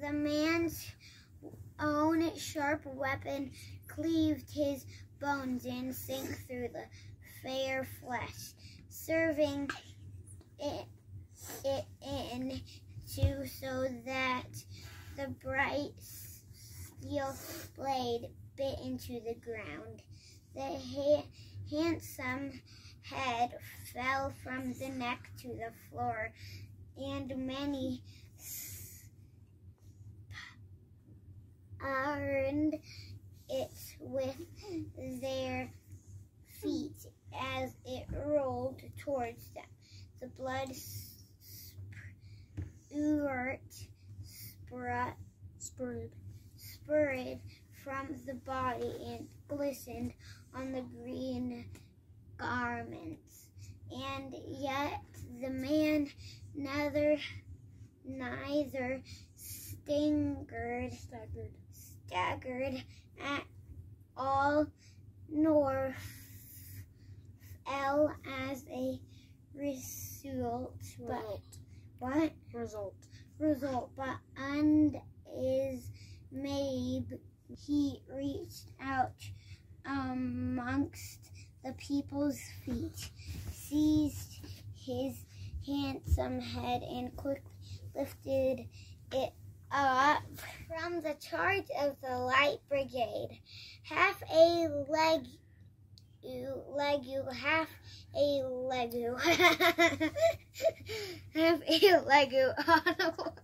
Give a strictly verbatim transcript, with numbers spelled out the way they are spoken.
the man's own sharp weapon cleaved his bones and sank through the fair flesh, serving it, it in too, so that the bright steel blade bit into the ground. The ha handsome head fell from the neck to the floor, and many spurned it with their feet as it rolled towards them. The blood spurt, spurt, spurred, spurred from the body and glistened on the green garments. And yet the man neither, neither staggered, staggered, staggered at all, nor fell as a result, but what result? Result, but and is made. He reached out amongst the people's feet, seized his handsome head, and quickly lifted it up from the charge of the light brigade. Half a leg, legu, half a legu, half a legu on a